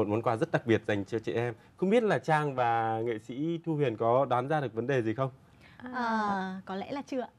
món quà rất đặc biệt dành cho chị em. Không biết là Trang và nghệ sĩ Thu Huyền có đoán ra được vấn đề gì không? Có lẽ là chưa.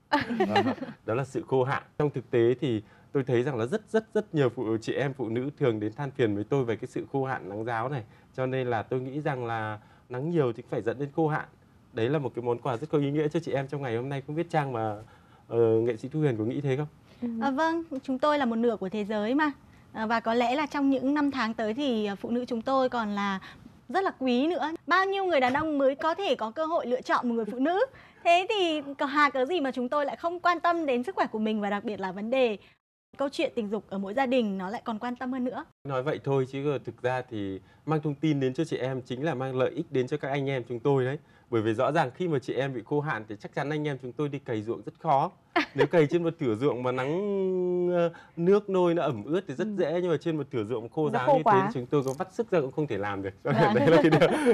Đó là sự khô hạn. Trong thực tế thì tôi thấy rằng là rất nhiều chị em phụ nữ thường đến than phiền với tôi về cái sự khô hạn nắng ráo này. Cho nên là tôi nghĩ rằng là nắng nhiều thì phải dẫn đến khô hạn. Đấy là một cái món quà rất có ý nghĩa cho chị em trong ngày hôm nay. Không biết Trang và nghệ sĩ Thu Huyền có nghĩ thế không? Vâng, chúng tôi là một nửa của thế giới mà. Và có lẽ là trong những năm tháng tới thì phụ nữ chúng tôi còn là rất là quý nữa. Bao nhiêu người đàn ông mới có thể có cơ hội lựa chọn một người phụ nữ. Thế thì cớ gì mà chúng tôi lại không quan tâm đến sức khỏe của mình, và đặc biệt là vấn đề câu chuyện tình dục ở mỗi gia đình nó lại còn quan tâm hơn nữa. Nói vậy thôi chứ thực ra thì mang thông tin đến cho chị em chính là mang lợi ích đến cho các anh em chúng tôi đấy. Bởi vì rõ ràng khi mà chị em bị khô hạn thì chắc chắn anh em chúng tôi đi cày ruộng rất khó. Nếu cày trên một thửa ruộng mà nước nôi nó ẩm ướt thì rất dễ, nhưng mà trên một thửa ruộng khô ráo như thế thì chúng tôi có vắt sức ra cũng không thể làm được. Cho nên đấy là cái điều.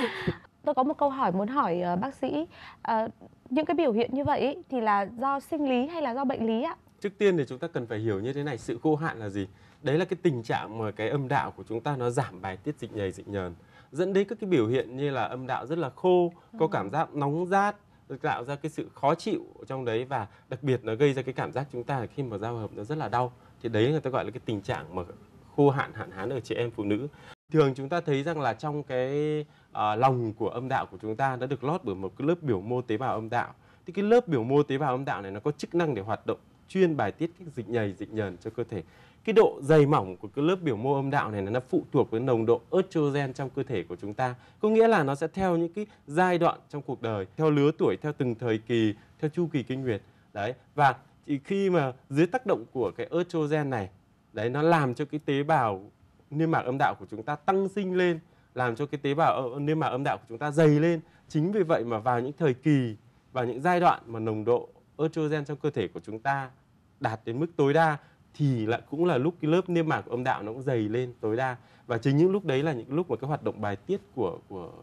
Tôi có một câu hỏi muốn hỏi bác sĩ. Những cái biểu hiện như vậy thì là do sinh lý hay là do bệnh lý ạ? Trước tiên thì chúng ta cần phải hiểu như thế này, sự khô hạn là gì? Đấy là cái tình trạng mà cái âm đạo của chúng ta nó giảm bài tiết dịch nhầy dịch nhờn, dẫn đến các cái biểu hiện như là âm đạo rất là khô, có cảm giác nóng rát, tạo ra cái sự khó chịu ở trong đấy, và đặc biệt nó gây ra cái cảm giác chúng ta khi mà giao hợp nó rất là đau. Thì đấy người ta gọi là cái tình trạng mà khô hạn hạn hán ở chị em phụ nữ. Thường chúng ta thấy rằng là trong cái lòng của âm đạo của chúng ta đã được lót bởi một cái lớp biểu mô tế bào âm đạo. Thì cái lớp biểu mô tế bào âm đạo này nó có chức năng để hoạt động chuyên bài tiết các dịch nhầy dịch nhờn cho cơ thể. Cái độ dày mỏng của cái lớp biểu mô âm đạo này nó phụ thuộc với nồng độ estrogen trong cơ thể của chúng ta. Có nghĩa là nó sẽ theo những cái giai đoạn trong cuộc đời, theo lứa tuổi, theo từng thời kỳ, theo chu kỳ kinh nguyệt. Đấy, và thì khi mà dưới tác động của cái estrogen này, đấy, nó làm cho cái tế bào niêm mạc âm đạo của chúng ta tăng sinh lên, làm cho cái tế bào niêm mạc âm đạo của chúng ta dày lên. Chính vì vậy mà vào những thời kỳ, vào những giai đoạn mà nồng độ estrogen trong cơ thể của chúng ta đạt đến mức tối đa thì lại cũng là lúc cái lớp niêm mạc của âm đạo nó cũng dày lên tối đa, và chính những lúc đấy là những lúc mà cái hoạt động bài tiết của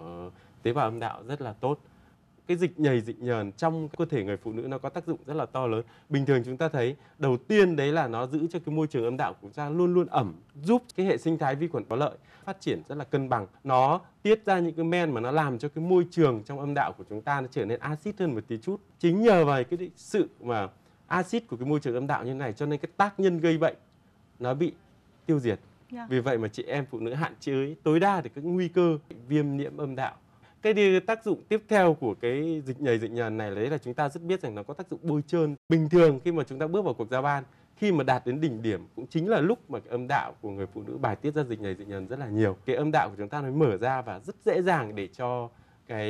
tế bào âm đạo rất là tốt. Cái dịch nhầy dịch nhờn trong cơ thể người phụ nữ nó có tác dụng rất là to lớn. Bình thường chúng ta thấy đầu tiên đấy là nó giữ cho cái môi trường âm đạo của chúng ta luôn luôn ẩm, giúp cái hệ sinh thái vi khuẩn có lợi phát triển rất là cân bằng. Nó tiết ra những cái men mà nó làm cho cái môi trường trong âm đạo của chúng ta nó trở nên axit hơn một tí chút. Chính nhờ vào cái sự mà axit của cái môi trường âm đạo như này cho nên cái tác nhân gây bệnh nó bị tiêu diệt. Vì vậy mà chị em phụ nữ hạn chế tối đa được các nguy cơ viêm nhiễm âm đạo. Cái tác dụng tiếp theo của cái dịch nhầy dịch nhờn này đấy là chúng ta rất biết rằng nó có tác dụng bôi trơn. Bình thường khi mà chúng ta bước vào cuộc giao ban, khi mà đạt đến đỉnh điểm cũng chính là lúc mà cái âm đạo của người phụ nữ bài tiết ra dịch nhầy dịch nhờn rất là nhiều. Cái âm đạo của chúng ta nó mở ra và rất dễ dàng để cho cái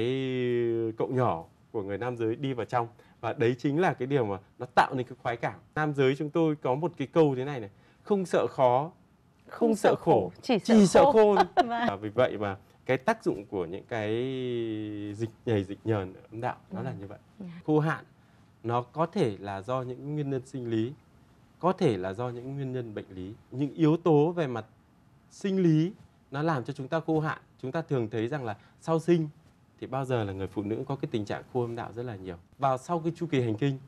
cậu nhỏ của người nam giới đi vào trong. Và đấy chính là cái điều mà nó tạo nên cái khoái cảm. Nam giới chúng tôi có một cái câu thế này này: không sợ khó, không sợ khổ, chỉ sợ khô. Vì vậy mà cái tác dụng của những cái dịch nhầy dịch nhờn ở âm đạo nó là như vậy. Khô hạn nó có thể là do những nguyên nhân sinh lý, có thể là do những nguyên nhân bệnh lý. Những yếu tố về mặt sinh lý nó làm cho chúng ta khô hạn. Chúng ta thường thấy rằng là sau sinh thì bao giờ là người phụ nữ có cái tình trạng khô âm đạo rất là nhiều. Vào sau cái chu kỳ hành kinh,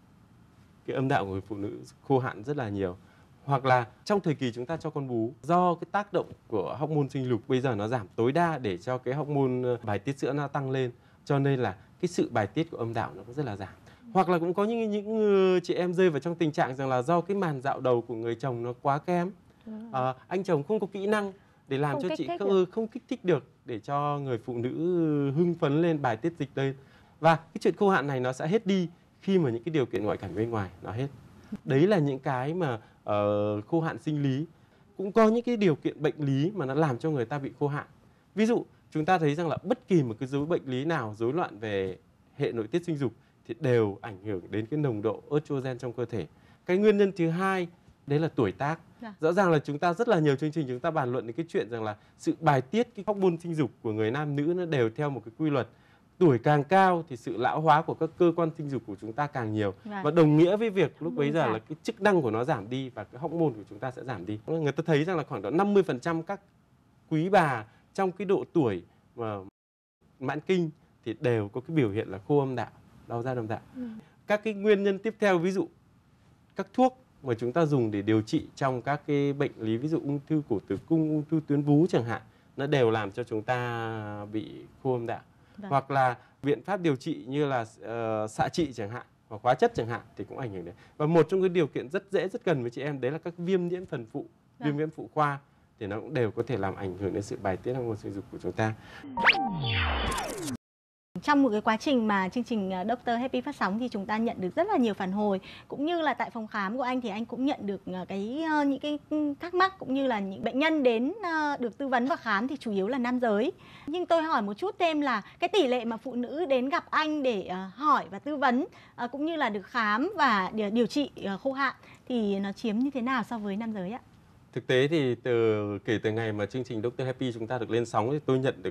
cái âm đạo của người phụ nữ khô hạn rất là nhiều. Hoặc là trong thời kỳ chúng ta cho con bú, do cái tác động của hormone sinh dục bây giờ nó giảm tối đa để cho cái hormone bài tiết sữa nó tăng lên, cho nên là cái sự bài tiết của âm đạo nó cũng rất là giảm. Hoặc là cũng có những chị em rơi vào trong tình trạng rằng là do cái màn dạo đầu của người chồng nó quá kém, anh chồng không có kỹ năng để làm cho chị không kích thích được để cho người phụ nữ hưng phấn lên, bài tiết dịch lên. Và cái chuyện khô hạn này nó sẽ hết đi khi mà những cái điều kiện ngoại cảnh bên ngoài nó hết. Đấy là những cái mà khô hạn sinh lý. Cũng có những cái điều kiện bệnh lý mà nó làm cho người ta bị khô hạn. Ví dụ chúng ta thấy rằng là bất kỳ một cái bệnh lý nào rối loạn về hệ nội tiết sinh dục thì đều ảnh hưởng đến cái nồng độ estrogen trong cơ thể. Cái nguyên nhân thứ hai đấy là tuổi tác. Rõ ràng là chúng ta rất là nhiều chương trình chúng ta bàn luận đến cái chuyện rằng là sự bài tiết cái hormone sinh dục của người nam nữ nó đều theo một cái quy luật. Tuổi càng cao thì sự lão hóa của các cơ quan sinh dục của chúng ta càng nhiều. Và đồng nghĩa với việc lúc bấy giờ là cái chức năng của nó giảm đi và cái hormone của chúng ta sẽ giảm đi. Người ta thấy rằng là khoảng độ 50% các quý bà trong cái độ tuổi mà mãn kinh thì đều có cái biểu hiện là khô âm đạo, đau rát âm đạo. Các cái nguyên nhân tiếp theo, ví dụ các thuốc mà chúng ta dùng để điều trị trong các cái bệnh lý, ví dụ ung thư cổ tử cung, ung thư tuyến vú chẳng hạn, nó đều làm cho chúng ta bị khô âm đạo. Vâng. Hoặc là biện pháp điều trị như là xạ trị chẳng hạn, hoặc hóa chất chẳng hạn thì cũng ảnh hưởng đến. Và một trong cái điều kiện rất dễ, rất gần với chị em đấy là các viêm nhiễm phần phụ, Vâng. viêm nhiễm phụ khoa thì nó cũng đều có thể làm ảnh hưởng đến sự bài tiết hormone sinh dục của chúng ta. Trong một cái quá trình mà chương trình Dr. Happy phát sóng thì chúng ta nhận được rất là nhiều phản hồi, cũng như là tại phòng khám của anh thì anh cũng nhận được những cái thắc mắc, cũng như là những bệnh nhân đến được tư vấn và khám thì chủ yếu là nam giới. Nhưng tôi hỏi một chút thêm là cái tỷ lệ mà phụ nữ đến gặp anh để hỏi và tư vấn cũng như là được khám và điều trị khô hạn thì nó chiếm như thế nào so với nam giới ạ? Thực tế thì kể từ ngày mà chương trình Dr. Happy chúng ta được lên sóng thì tôi nhận được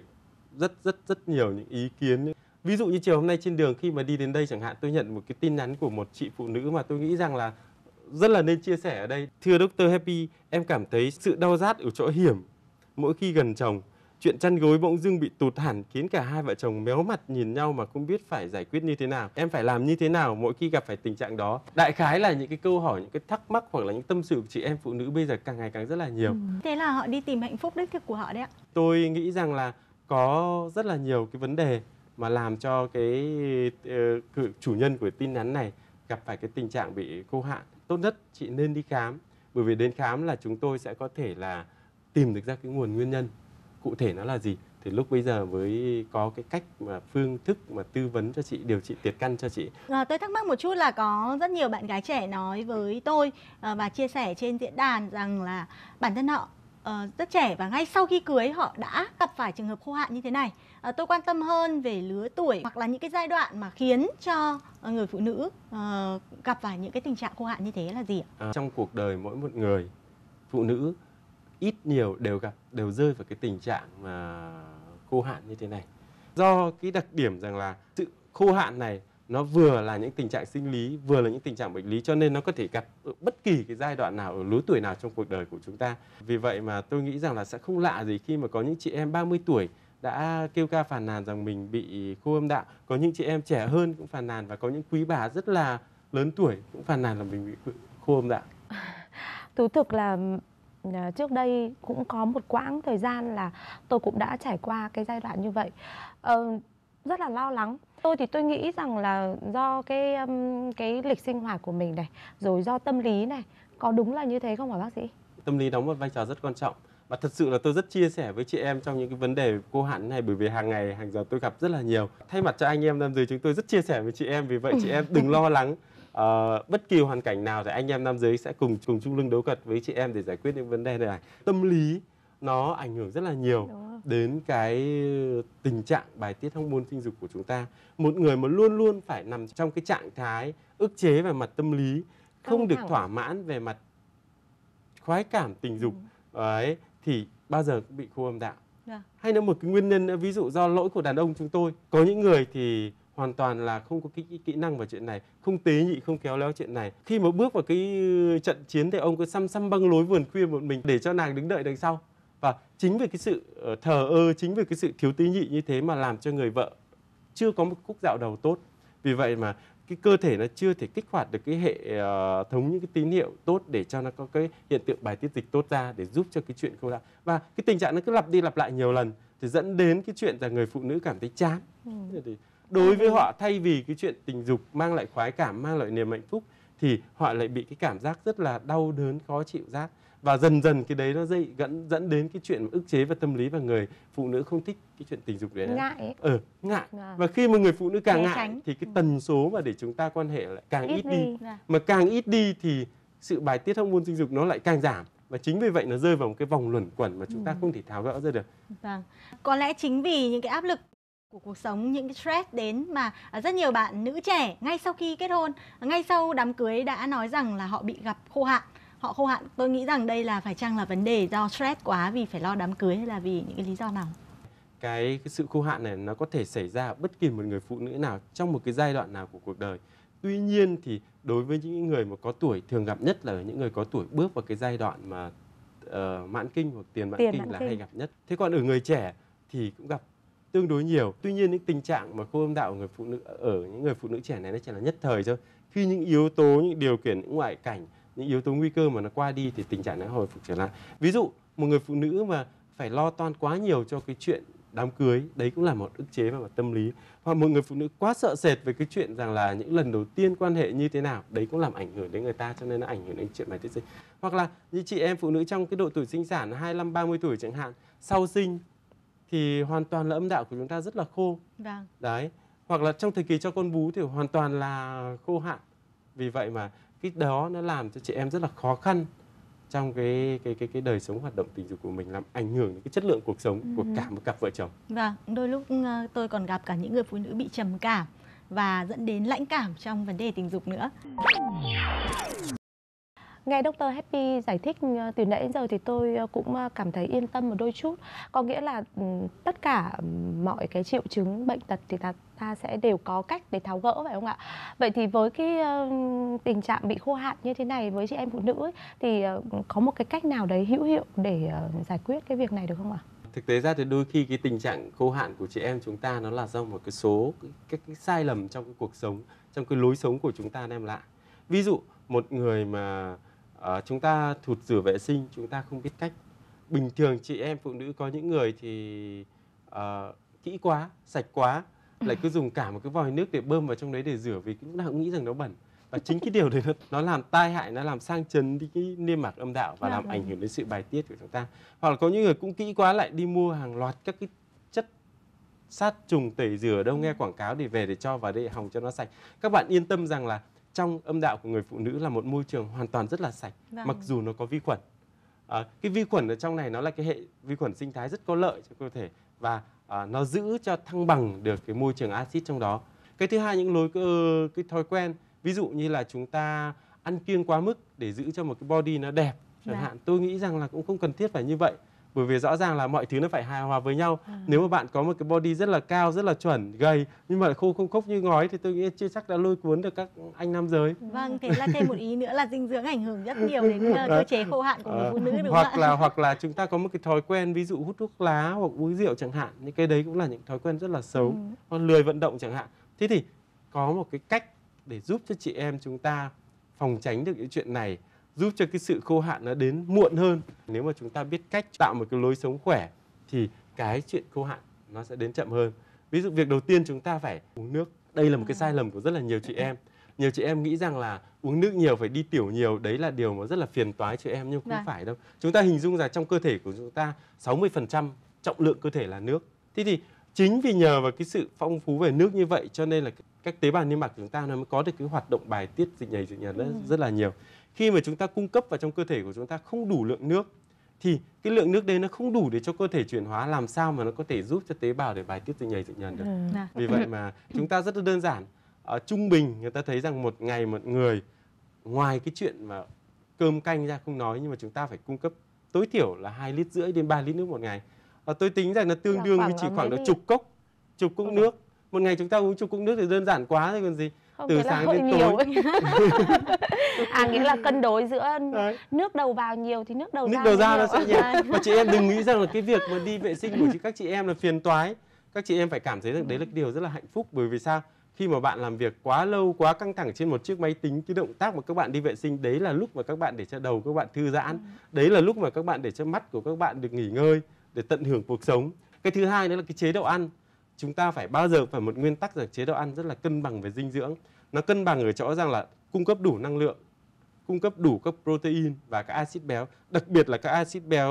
rất nhiều những ý kiến. Ví dụ như chiều hôm nay trên đường khi mà đi đến đây chẳng hạn, tôi nhận một cái tin nhắn của một chị phụ nữ mà tôi nghĩ rằng là rất là nên chia sẻ ở đây. Thưa Dr. Happy, em cảm thấy sự đau rát ở chỗ hiểm mỗi khi gần chồng. Chuyện chăn gối bỗng dưng bị tụt hẳn khiến cả hai vợ chồng méo mặt nhìn nhau mà không biết phải giải quyết như thế nào. Em phải làm như thế nào mỗi khi gặp phải tình trạng đó? Đại khái là những cái câu hỏi, những cái thắc mắc hoặc là những tâm sự của chị em phụ nữ bây giờ càng ngày càng rất là nhiều. Thế là họ đi tìm hạnh phúc đích thực của họ đấy ạ. Tôi nghĩ rằng là có rất là nhiều cái vấn đề mà làm cho cái chủ nhân của tin nhắn này gặp phải cái tình trạng bị khô hạn. Tốt nhất chị nên đi khám, bởi vì đến khám là chúng tôi sẽ có thể là tìm được ra cái nguồn nguyên nhân cụ thể nó là gì, thì lúc bây giờ mới có cái cách mà phương thức mà tư vấn cho chị, điều trị tiệt căn cho chị. Tôi thắc mắc một chút là có rất nhiều bạn gái trẻ nói với tôi và chia sẻ trên diễn đàn rằng là bản thân họ rất trẻ và ngay sau khi cưới họ đã gặp phải trường hợp khô hạn như thế này. Tôi quan tâm hơn về lứa tuổi hoặc là những cái giai đoạn mà khiến cho người phụ nữ gặp phải những cái tình trạng khô hạn như thế là gì ạ? Trong cuộc đời mỗi một người phụ nữ ít nhiều đều rơi vào cái tình trạng mà khô hạn như thế này. Do cái đặc điểm rằng là sự khô hạn này nó vừa là những tình trạng sinh lý, vừa là những tình trạng bệnh lý, cho nên nó có thể gặp ở bất kỳ cái giai đoạn nào, ở lứa tuổi nào trong cuộc đời của chúng ta. Vì vậy mà tôi nghĩ rằng là sẽ không lạ gì khi mà có những chị em 30 tuổi đã kêu ca phàn nàn rằng mình bị khô âm đạo, có những chị em trẻ hơn cũng phàn nàn, và có những quý bà rất là lớn tuổi cũng phàn nàn là mình bị khô âm đạo. Thú thực là trước đây cũng có một quãng thời gian là tôi cũng đã trải qua cái giai đoạn như vậy, rất là lo lắng. Tôi nghĩ rằng là do cái lịch sinh hoạt của mình này, rồi do tâm lý này, có đúng là như thế không hả bác sĩ? Tâm lý đóng một vai trò rất quan trọng, và thật sự là tôi rất chia sẻ với chị em trong những cái vấn đề khô hạn này, bởi vì hàng ngày hàng giờ tôi gặp rất là nhiều. Thay mặt cho anh em nam giới chúng tôi rất chia sẻ với chị em, vì vậy chị em đừng lo lắng. Bất kỳ hoàn cảnh nào thì anh em nam giới sẽ cùng chung lưng đấu cật với chị em để giải quyết những vấn đề này. Tâm lý nó ảnh hưởng rất là nhiều đến cái tình trạng bài tiết hormone sinh dục của chúng ta. Một người mà luôn luôn phải nằm trong cái trạng thái ức chế về mặt tâm lý, không được thỏa mãn về mặt khoái cảm tình dục ấy, thì bao giờ cũng bị khô âm đạo. Hay là một cái nguyên nhân nữa, ví dụ do lỗi của đàn ông chúng tôi. Có những người thì hoàn toàn là không có cái kỹ năng vào chuyện này, không tế nhị, không khéo léo chuyện này. Khi mà bước vào cái trận chiến thì ông cứ xăm băng lối vườn khuya một mình để cho nàng đứng đợi đằng sau. Và chính vì cái sự thờ ơ, chính vì cái sự thiếu tế nhị như thế mà làm cho người vợ chưa có một khúc dạo đầu tốt. Vì vậy mà cái cơ thể nó chưa thể kích hoạt được cái hệ thống những cái tín hiệu tốt để cho nó có cái hiện tượng bài tiết dịch tốt ra để giúp cho cái chuyện khô đạo. Và cái tình trạng nó cứ lặp đi lặp lại nhiều lần thì dẫn đến cái chuyện là người phụ nữ cảm thấy chán. Đối với họ, thay vì cái chuyện tình dục mang lại khoái cảm, mang lại niềm hạnh phúc, thì họ lại bị cái cảm giác rất là đau đớn, khó chịu rát. Và dần dần cái đấy nó dẫn đến cái chuyện ức chế và tâm lý, và người phụ nữ không thích cái chuyện tình dục đấy. Ngại. Ngại. Và khi mà người phụ nữ càng ngại thì cái tần số mà để chúng ta quan hệ lại càng ít đi. Mà càng ít đi thì sự bài tiết hormone sinh dục nó lại càng giảm. Và chính vì vậy nó rơi vào một cái vòng luẩn quẩn mà chúng ta không thể tháo gỡ ra được. Vâng. Có lẽ chính vì những cái áp lực của cuộc sống, những cái stress đến mà rất nhiều bạn nữ trẻ ngay sau khi kết hôn, ngay sau đám cưới đã nói rằng là họ bị gặp khô hạn. Họ khô hạn, tôi nghĩ rằng đây là phải chăng là vấn đề do stress quá vì phải lo đám cưới, hay là vì những cái lý do nào? Cái sự khô hạn này nó có thể xảy ra ở bất kỳ một người phụ nữ nào trong một cái giai đoạn nào của cuộc đời. Tuy nhiên thì đối với những người mà có tuổi, thường gặp nhất là những người có tuổi bước vào cái giai đoạn mà mãn kinh hoặc tiền mãn kinh là hay gặp nhất. Thế còn ở người trẻ thì cũng gặp tương đối nhiều. Tuy nhiên những tình trạng mà khô âm đạo của người phụ nữ ở những người phụ nữ trẻ này nó chỉ là nhất thời thôi. Khi những yếu tố, những điều kiện, những ngoại cảnh, những yếu tố nguy cơ mà nó qua đi thì tình trạng nó hồi phục trở lại. Ví dụ một người phụ nữ mà phải lo toan quá nhiều cho cái chuyện đám cưới, đấy cũng là một ức chế về mặt tâm lý. Hoặc một người phụ nữ quá sợ sệt về cái chuyện rằng là những lần đầu tiên quan hệ như thế nào, đấy cũng làm ảnh hưởng đến người ta, cho nên nó ảnh hưởng đến chuyện bài tiết dịch. Hoặc là như chị em phụ nữ trong cái độ tuổi sinh sản 25 30 tuổi chẳng hạn, sau sinh thì hoàn toàn là âm đạo của chúng ta rất là khô. Vâng. Đấy. Hoặc là trong thời kỳ cho con bú thì hoàn toàn là khô hạn. Vì vậy mà cái đó nó làm cho chị em rất là khó khăn trong cái đời sống hoạt động tình dục của mình, làm ảnh hưởng đến cái chất lượng cuộc sống của cả một cặp vợ chồng. Vâng, đôi lúc tôi còn gặp cả những người phụ nữ bị trầm cảm và dẫn đến lãnh cảm trong vấn đề tình dục nữa. Nghe Dr. Happy giải thích từ nãy đến giờ thì tôi cũng cảm thấy yên tâm một đôi chút. Có nghĩa là tất cả mọi cái triệu chứng bệnh tật thì ta sẽ đều có cách để tháo gỡ, phải không ạ? Vậy thì với cái tình trạng bị khô hạn như thế này với chị em phụ nữ ấy, thì có một cái cách nào đấy hữu hiệu để giải quyết cái việc này được không ạ? Thực tế ra thì đôi khi cái tình trạng khô hạn của chị em chúng ta nó là do một cái số cái sai lầm trong cái cuộc sống, trong cái lối sống của chúng ta đem lại. Ví dụ một người mà chúng ta thụt rửa vệ sinh, chúng ta không biết cách. Bình thường chị em phụ nữ có những người thì kỹ quá, sạch quá, lại cứ dùng cả một cái vòi nước để bơm vào trong đấy để rửa, vì lúc nào cũng nghĩ rằng nó bẩn. Và chính cái điều đấy nó làm tai hại, nó làm sang chấn đi cái niêm mạc âm đạo và làm ảnh hưởng đến sự bài tiết của chúng ta. Hoặc là có những người cũng kỹ quá, lại đi mua hàng loạt các cái chất sát trùng tẩy rửa, đâu nghe quảng cáo để về để cho vào để hòng cho nó sạch. Các bạn yên tâm rằng là trong âm đạo của người phụ nữ là một môi trường hoàn toàn rất là sạch, mặc dù nó có vi khuẩn. Cái vi khuẩn ở trong này nó là cái hệ vi khuẩn sinh thái rất có lợi cho cơ thể, và nó giữ cho thăng bằng được cái môi trường axit trong đó. Cái thứ hai, những cái thói quen, ví dụ như là chúng ta ăn kiêng quá mức để giữ cho một cái body nó đẹp chẳng hạn, tôi nghĩ rằng là cũng không cần thiết phải như vậy. Bởi vì rõ ràng là mọi thứ nó phải hài hòa với nhau. Nếu mà bạn có một cái body rất là cao, rất là chuẩn, gầy, nhưng mà khô không khốc như ngói thì tôi nghĩ chưa chắc đã lôi cuốn được các anh nam giới. Vâng, thế là thêm một ý nữa là dinh dưỡng ảnh hưởng rất nhiều đến cơ chế khô hạn của người phụ nữ, đúng không ạ? Hoặc là chúng ta có một cái thói quen, ví dụ hút thuốc lá hoặc uống rượu chẳng hạn, những cái đấy cũng là những thói quen rất là xấu. Hoặc lười vận động chẳng hạn. Thế thì có một cái cách để giúp cho chị em chúng ta phòng tránh được những chuyện này, giúp cho cái sự khô hạn nó đến muộn hơn. Nếu mà chúng ta biết cách tạo một cái lối sống khỏe thì cái chuyện khô hạn nó sẽ đến chậm hơn. Ví dụ việc đầu tiên chúng ta phải uống nước. Đây là một cái sai lầm của rất là nhiều chị em. Nhiều chị em nghĩ rằng là uống nước nhiều phải đi tiểu nhiều, đấy là điều mà rất là phiền toái chị em, nhưng không phải đâu. Chúng ta hình dung rằng trong cơ thể của chúng ta 60% trọng lượng cơ thể là nước. Thế thì chính vì nhờ vào cái sự phong phú về nước như vậy cho nên là các tế bào niêm mạc của chúng ta nó mới có được cái hoạt động bài tiết dịch nhầy rất là nhiều. Khi mà chúng ta cung cấp vào trong cơ thể của chúng ta không đủ lượng nước thì cái lượng nước đấy nó không đủ để cho cơ thể chuyển hóa, làm sao mà nó có thể giúp cho tế bào để bài tiết dịch nhờn được. Vì vậy mà chúng ta rất là đơn giản. Trung bình người ta thấy rằng một ngày một người, ngoài cái chuyện mà cơm canh ra không nói, nhưng mà chúng ta phải cung cấp tối thiểu là 2,5 lít đến 3 lít nước một ngày. Tôi tính rằng nó tương đương với chỉ khoảng độ chục cốc nước. Một ngày chúng ta uống chục cốc nước thì đơn giản quá rồi còn gì. Không, từ sáng đến tối. Nghĩa là cân đối giữa nước đầu vào nhiều thì nước đầu ra nó sẽ nhiều. Và chị em đừng nghĩ rằng là cái việc mà đi vệ sinh của các chị em là phiền toái. Các chị em phải cảm thấy rằng đấy là cái điều rất là hạnh phúc. Bởi vì sao? Khi mà bạn làm việc quá lâu, quá căng thẳng trên một chiếc máy tính, cái động tác mà các bạn đi vệ sinh, đấy là lúc mà các bạn để cho đầu các bạn thư giãn. Đấy là lúc mà các bạn để cho mắt của các bạn được nghỉ ngơi, để tận hưởng cuộc sống. Cái thứ hai đó là cái chế độ ăn. Chúng ta phải bao giờ phải một nguyên tắc rằng chế độ ăn rất là cân bằng về dinh dưỡng. Nó cân bằng ở chỗ rằng là cung cấp đủ năng lượng, cung cấp đủ các protein và các axit béo, đặc biệt là các axit béo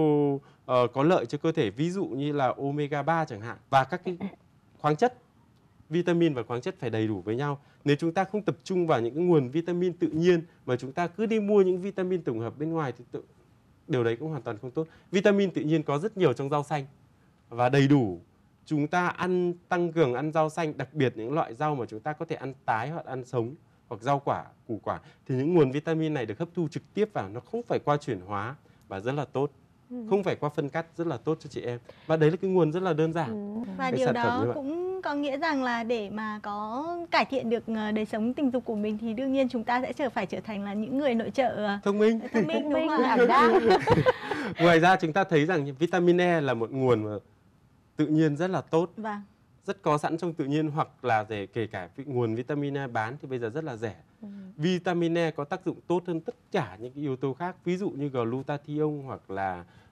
có lợi cho cơ thể, ví dụ như là omega 3 chẳng hạn, và các cái khoáng chất, vitamin và khoáng chất phải đầy đủ với nhau. Nếu chúng ta không tập trung vào những cái nguồn vitamin tự nhiên mà chúng ta cứ đi mua những vitamin tổng hợp bên ngoài thì điều đấy cũng hoàn toàn không tốt. Vitamin tự nhiên có rất nhiều trong rau xanh và đầy đủ. Chúng ta tăng cường ăn rau xanh, đặc biệt những loại rau mà chúng ta có thể ăn tái hoặc ăn sống, hoặc rau quả, củ quả, thì những nguồn vitamin này được hấp thu trực tiếp vào, nó không phải qua chuyển hóa và rất là tốt. Không phải qua phân cắt, rất là tốt cho chị em. Và đấy là cái nguồn rất là đơn giản. Và điều đó cũng có nghĩa rằng là để mà có cải thiện được đời sống tình dục của mình thì đương nhiên chúng ta sẽ phải trở thành là những người nội trợ thông minh đúng không? Ngoài ra chúng ta thấy rằng vitamin E là một nguồn mà tự nhiên rất là tốt. Rất có sẵn trong tự nhiên, hoặc là kể cả nguồn vitamin E bán thì bây giờ rất là rẻ. Vitamin E có tác dụng tốt hơn tất cả những cái yếu tố khác, ví dụ như glutathione hoặc là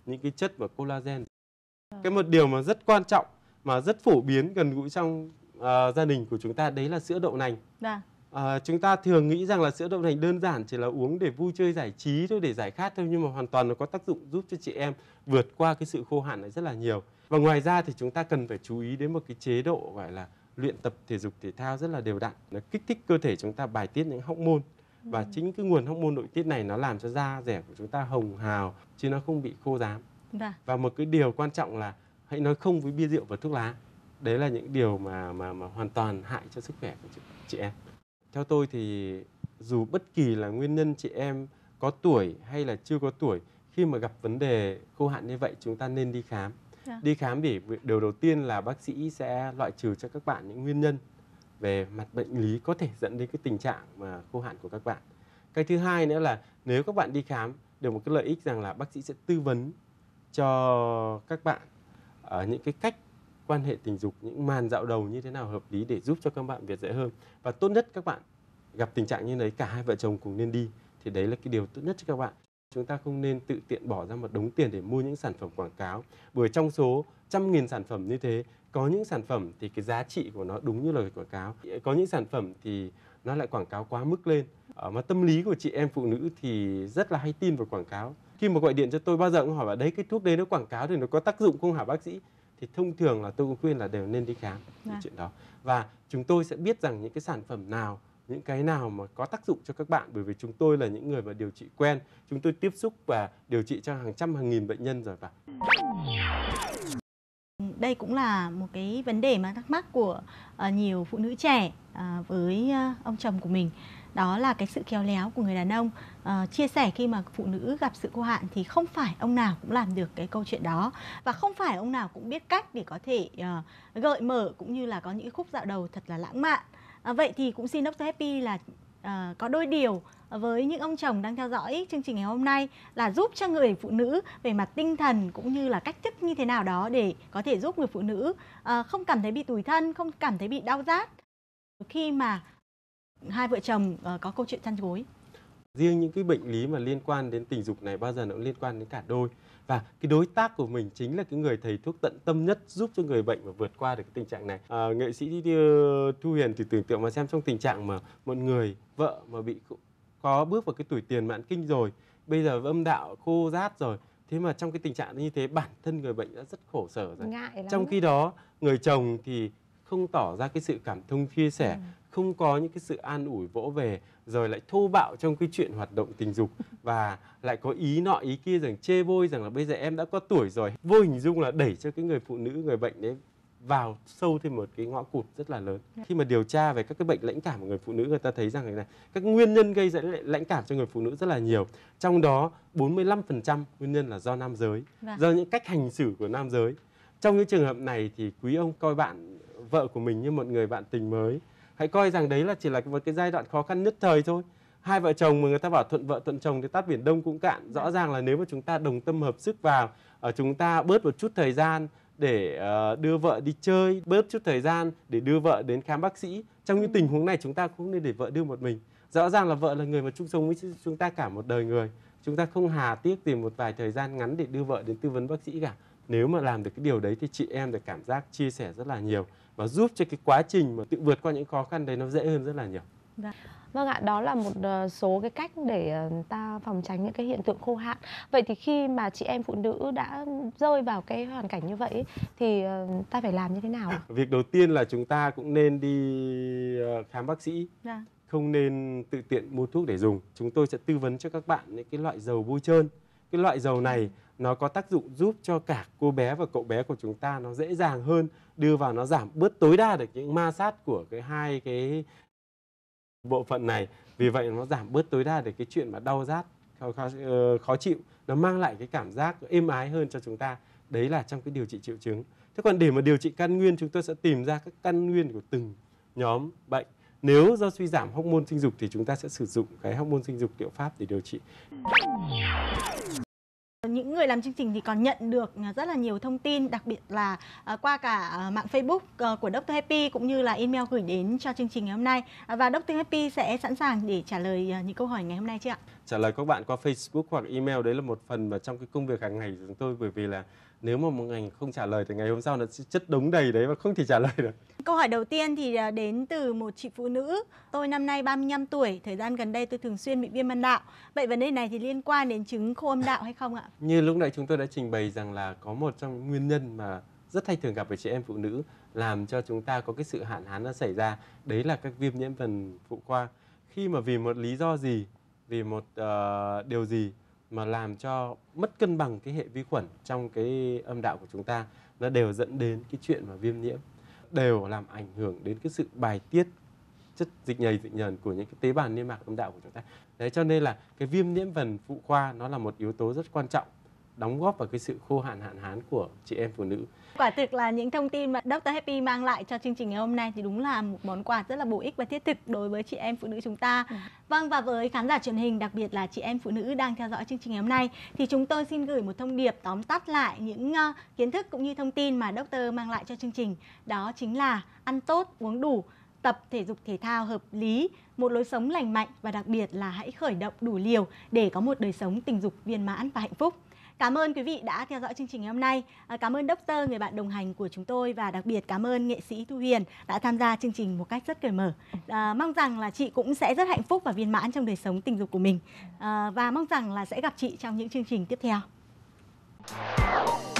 những cái chất và collagen. Cái một điều mà rất quan trọng mà rất phổ biến gần gũi trong gia đình của chúng ta đấy là sữa đậu nành. Dạ. Chúng ta thường nghĩ rằng là sữa đậu nành đơn giản chỉ là uống để vui chơi giải trí thôi, để giải khát thôi, nhưng mà hoàn toàn nó có tác dụng giúp cho chị em vượt qua cái sự khô hạn này rất là nhiều. Và ngoài ra thì chúng ta cần phải chú ý đến một cái chế độ gọi là luyện tập thể dục thể thao rất là đều đặn, nó kích thích cơ thể chúng ta bài tiết những hormone. Và chính cái nguồn hormone nội tiết này nó làm cho da dẻ của chúng ta hồng hào chứ nó không bị khô rám. Dạ. Và một cái điều quan trọng là hãy nói không với bia rượu và thuốc lá. Đấy là những điều mà hoàn toàn hại cho sức khỏe của chị em. Theo tôi thì dù bất kỳ là nguyên nhân chị em có tuổi hay là chưa có tuổi, khi mà gặp vấn đề khô hạn như vậy chúng ta nên đi khám. Dạ. Đi khám để điều đầu tiên là bác sĩ sẽ loại trừ cho các bạn những nguyên nhân về mặt bệnh lý có thể dẫn đến cái tình trạng mà khô hạn của các bạn. Cái thứ hai nữa là nếu các bạn đi khám được một cái lợi ích rằng là bác sĩ sẽ tư vấn cho các bạn những cái cách quan hệ tình dục, những màn dạo đầu như thế nào hợp lý để giúp cho các bạn Việt dễ hơn. Và tốt nhất các bạn gặp tình trạng như đấy cả hai vợ chồng cùng nên đi, thì đấy là cái điều tốt nhất cho các bạn. Chúng ta không nên tự tiện bỏ ra một đống tiền để mua những sản phẩm quảng cáo. Bởi trong số 100.000 sản phẩm như thế, có những sản phẩm thì cái giá trị của nó đúng như lời quảng cáo, có những sản phẩm thì nó lại quảng cáo quá mức lên. Mà tâm lý của chị em phụ nữ thì rất là hay tin vào quảng cáo. Khi mà gọi điện cho tôi bao giờ cũng hỏi là đấy, cái thuốc đấy nó quảng cáo thì nó có tác dụng không hả bác sĩ? Thì thông thường là tôi cũng khuyên là đều nên đi khám cái chuyện đó. Và chúng tôi sẽ biết rằng những cái sản phẩm nào, những cái nào mà có tác dụng cho các bạn, bởi vì chúng tôi là những người mà điều trị quen, chúng tôi tiếp xúc và điều trị cho hàng trăm hàng nghìn bệnh nhân rồi và đây cũng là một cái vấn đề mà thắc mắc của nhiều phụ nữ trẻ với ông chồng của mình. Đó là cái sự khéo léo của người đàn ông. Chia sẻ khi mà phụ nữ gặp sự khô hạn thì không phải ông nào cũng làm được cái câu chuyện đó. Và không phải ông nào cũng biết cách để có thể gợi mở cũng như là có những khúc dạo đầu thật là lãng mạn. Vậy thì cũng xin Dr. Happy là có đôi điều với những ông chồng đang theo dõi chương trình ngày hôm nay là giúp cho người phụ nữ về mặt tinh thần cũng như là cách thức như thế nào đó để có thể giúp người phụ nữ không cảm thấy bị tủi thân, không cảm thấy bị đau rát khi mà hai vợ chồng có câu chuyện chăn gối. Riêng những cái bệnh lý mà liên quan đến tình dục này bao giờ nó cũng liên quan đến cả đôi. Và cái đối tác của mình chính là cái người thầy thuốc tận tâm nhất giúp cho người bệnh mà vượt qua được cái tình trạng này. Nghệ sĩ Thu Huyền thì tưởng tượng mà xem, trong tình trạng mà một người vợ mà bị có bước vào cái tuổi tiền mãn kinh rồi, bây giờ âm đạo khô rát rồi, thế mà trong cái tình trạng như thế bản thân người bệnh đã rất khổ sở rồi. Ngại lắm. Trong khi đó người chồng thì không tỏ ra cái sự cảm thông chia sẻ, không có những cái sự an ủi vỗ về, rồi lại thô bạo trong cái chuyện hoạt động tình dục và lại có ý nọ ý kia rằng chê vôi rằng là bây giờ em đã có tuổi rồi, vô hình dung là đẩy cho cái người phụ nữ, người bệnh đấy vào sâu thêm một cái ngõ cụt rất là lớn. Khi mà điều tra về các cái bệnh lãnh cảm của người phụ nữ, người ta thấy rằng này, các nguyên nhân gây ra lãnh cảm cho người phụ nữ rất là nhiều. Trong đó 45% nguyên nhân là do nam giới, do những cách hành xử của nam giới. Trong những trường hợp này thì quý ông coi bạn vợ của mình như một người bạn tình mới. Hãy coi rằng đấy là chỉ là một cái giai đoạn khó khăn nhất thời thôi. Hai vợ chồng mà người ta bảo thuận vợ thuận chồng thì tát biển Đông cũng cạn. Rõ ràng là nếu mà chúng ta đồng tâm hợp sức vào, chúng ta bớt một chút thời gian để đưa vợ đi chơi, bớt chút thời gian để đưa vợ đến khám bác sĩ. Trong những tình huống này chúng ta cũng nên để vợ đưa một mình. Rõ ràng là vợ là người mà chung sống với chúng ta cả một đời người. Chúng ta không hà tiếc tìm một vài thời gian ngắn để đưa vợ đến tư vấn bác sĩ cả. Nếu mà làm được cái điều đấy thì chị em được cảm giác chia sẻ rất là nhiều và giúp cho cái quá trình mà tự vượt qua những khó khăn đấy nó dễ hơn rất là nhiều. Vâng ạ, đó là một số cái cách để ta phòng tránh những cái hiện tượng khô hạn. Vậy thì khi mà chị em phụ nữ đã rơi vào cái hoàn cảnh như vậy thì ta phải làm như thế nào? Việc đầu tiên là chúng ta cũng nên đi khám bác sĩ. Không nên tự tiện mua thuốc để dùng. Chúng tôi sẽ tư vấn cho các bạn những cái loại dầu bôi trơn. Cái loại dầu này nó có tác dụng giúp cho cả cô bé và cậu bé của chúng ta nó dễ dàng hơn, đưa vào nó giảm bớt tối đa được những ma sát của hai cái bộ phận này. Vì vậy nó giảm bớt tối đa được cái chuyện mà đau rát, khó chịu. Nó mang lại cái cảm giác êm ái hơn cho chúng ta. Đấy là trong cái điều trị triệu chứng. Thế còn để mà điều trị căn nguyên, chúng tôi sẽ tìm ra các căn nguyên của từng nhóm bệnh. Nếu do suy giảm hormone sinh dục thì chúng ta sẽ sử dụng cái hormone sinh dục liệu pháp để điều trị. Những người làm chương trình thì còn nhận được rất là nhiều thông tin, đặc biệt là qua cả mạng Facebook của Dr. Happy cũng như là email gửi đến cho chương trình ngày hôm nay. Và Dr. Happy sẽ sẵn sàng để trả lời những câu hỏi ngày hôm nay chưa ạ? Trả lời các bạn qua Facebook hoặc email đấy là một phần mà trong cái công việc hàng ngày của chúng tôi, bởi vì là nếu mà một ngày không trả lời thì ngày hôm sau nó sẽ chất đống đầy đấy và không thể trả lời được. Câu hỏi đầu tiên thì đến từ một chị phụ nữ. Tôi năm nay 35 tuổi, thời gian gần đây tôi thường xuyên bị viêm âm đạo. Vậy vấn đề này thì liên quan đến chứng khô âm đạo hay không ạ? Như lúc nãy chúng tôi đã trình bày rằng là có một trong những nguyên nhân mà rất hay thường gặp ở chị em phụ nữ làm cho chúng ta có cái sự hạn hán nó xảy ra, đấy là các viêm nhiễm phần phụ khoa. Khi mà vì một lý do gì, vì một điều gì mà làm cho mất cân bằng cái hệ vi khuẩn trong cái âm đạo của chúng ta, nó đều dẫn đến cái chuyện mà viêm nhiễm, đều làm ảnh hưởng đến cái sự bài tiết chất dịch nhờn của những cái tế bào niêm mạc âm đạo của chúng ta. Đấy, cho nên là cái viêm nhiễm phần phụ khoa nó là một yếu tố rất quan trọng, đóng góp vào cái sự khô hạn hạn hán của chị em phụ nữ. Quả thực là những thông tin mà Dr. Happy mang lại cho chương trình ngày hôm nay thì đúng là một món quà rất là bổ ích và thiết thực đối với chị em phụ nữ chúng ta. Vâng, và với khán giả truyền hình, đặc biệt là chị em phụ nữ đang theo dõi chương trình ngày hôm nay, thì chúng tôi xin gửi một thông điệp tóm tắt lại những kiến thức cũng như thông tin mà Dr. mang lại cho chương trình. Đó chính là ăn tốt, uống đủ, tập thể dục thể thao hợp lý, một lối sống lành mạnh và đặc biệt là hãy khởi động đủ liều để có một đời sống tình dục viên mãn và hạnh phúc. Cảm ơn quý vị đã theo dõi chương trình ngày hôm nay. Cảm ơn Doctor, người bạn đồng hành của chúng tôi, và đặc biệt cảm ơn nghệ sĩ Thu Huyền đã tham gia chương trình một cách rất cởi mở. Mong rằng là chị cũng sẽ rất hạnh phúc và viên mãn trong đời sống tình dục của mình. Và mong rằng là sẽ gặp chị trong những chương trình tiếp theo.